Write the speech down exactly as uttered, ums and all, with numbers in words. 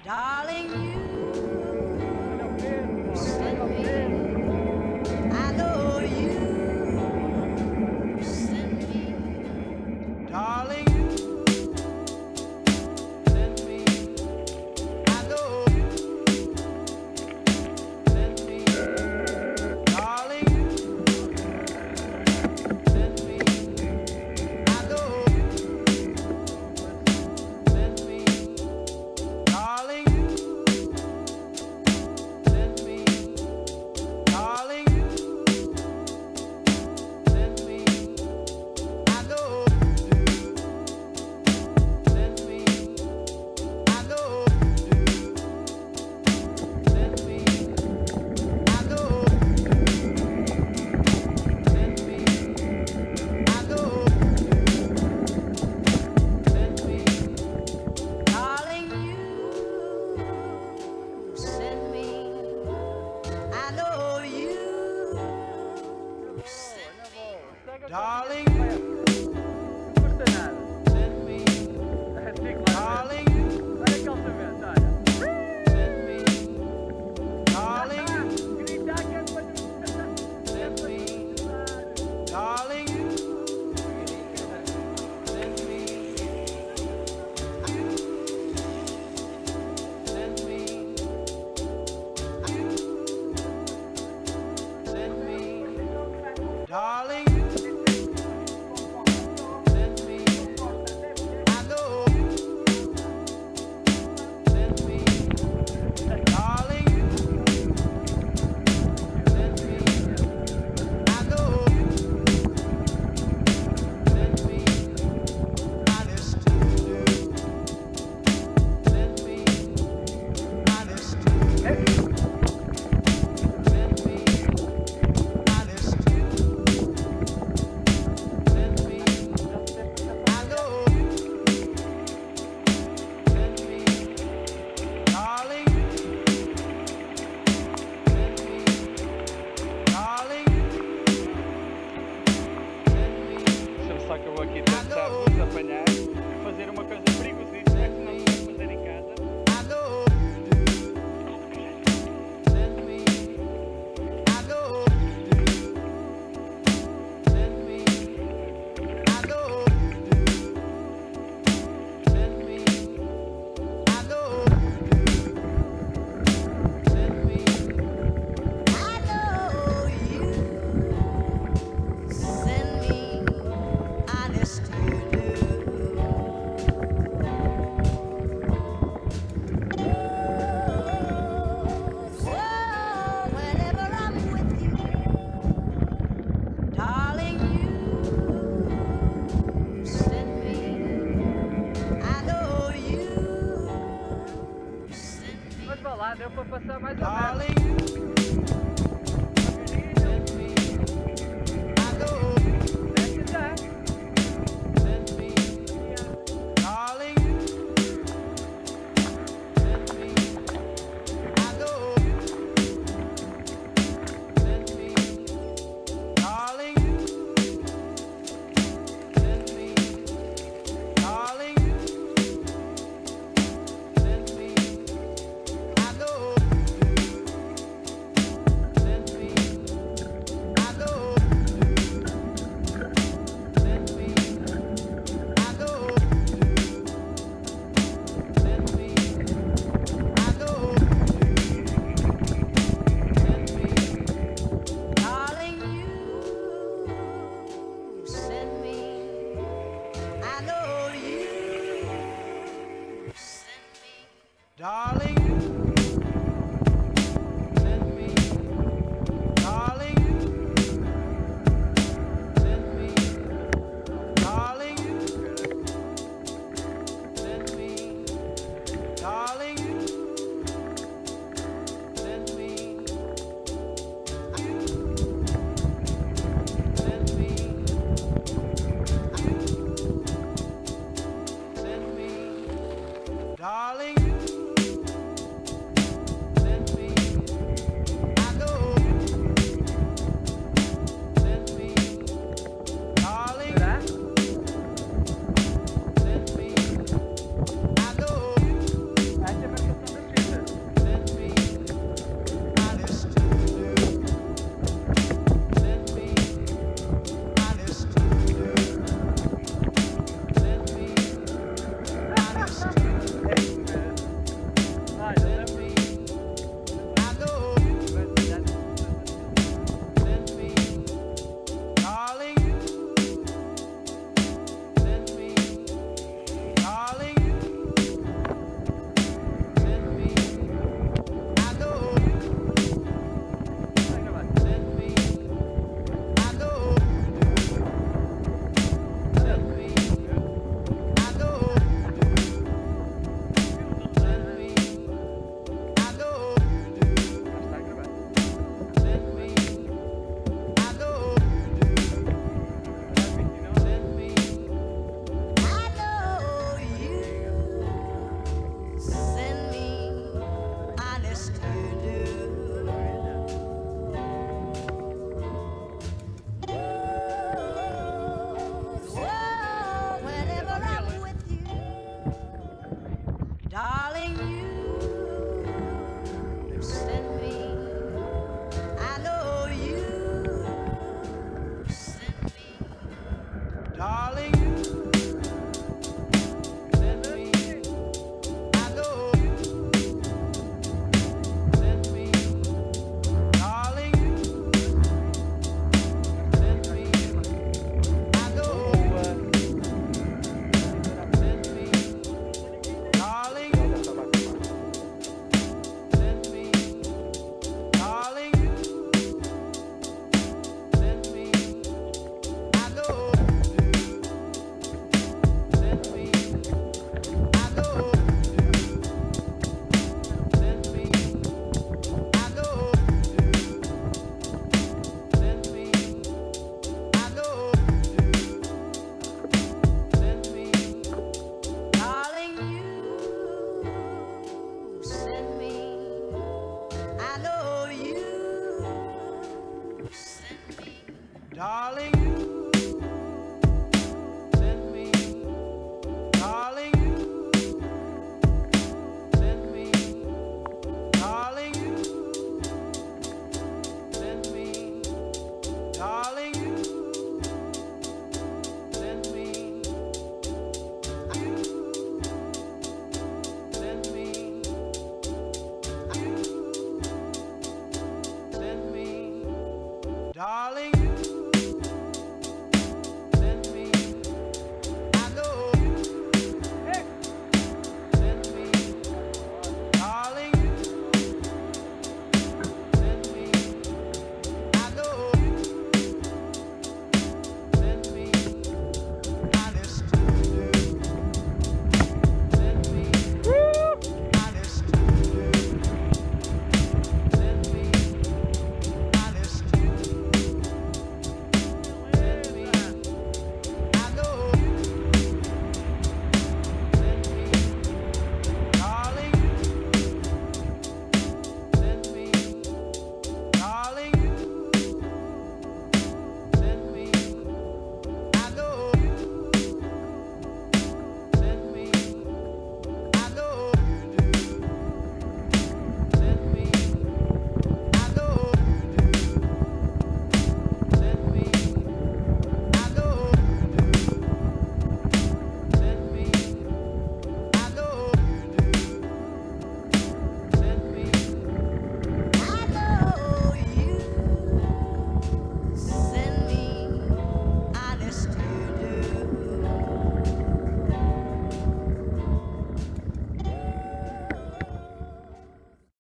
Darling, you send me. I know you send me. Darling, you send me. I know you send me. Darling, you send me. I know you send me. Darling, you send me. Darling, you send me. I know you do. Send me. I know you do. Send me. I know you do. Send me. I know you do. Send me. Darling, you send me. I know you send me. Darling, you send me. Darling, you send me. Darling, you send me. Darling, you send me. You send me. You send me. Darling, you Darling, you send me, darling, you send me, darling, you send me, darling, you send me, you send me, you send me, darling.